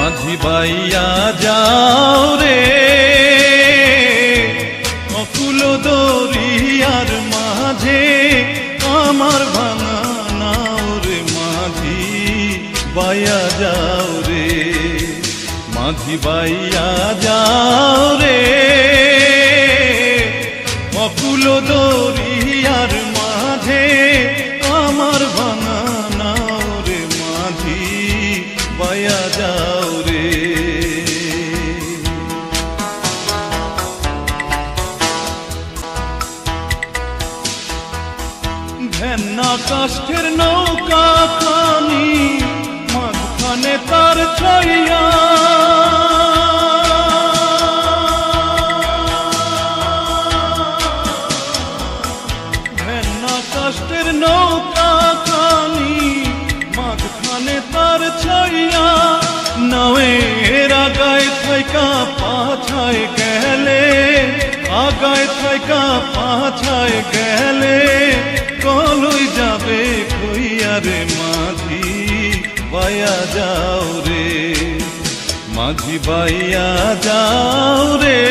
মাঝি বাইয়া যাও রে অকুল দরিয়ার মাঝে আমার ভাঙা নাও রে মাঝি বাইয়া যাও রে মাঝি বাইয়া যাও রে অকুল দরিয়ার মাঝে আমার ভাঙা নাও রে মাঝি বাইয়া যাও রে ঘেন্না কাষ্ঠের নৌকা খানি মাঝখানে তার ছাইয়া ঘেন্না কাষ্ঠের নৌকা খানি মাঝখানে তার ছাইয়া নাওয়ের আগায় থাইকা পাছায় গেলে আগায় থাইকা পাছায় গেলে কলই যাবে কইয়া রে মাঝি বাইয়া যাও রে মাঝি বাইয়া যাও রে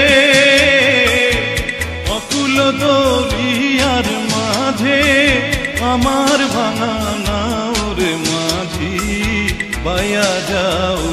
অকুল দরিয়ার মাঝে আমার ভাঙা নাও রে মাঝি বাইয়া যাও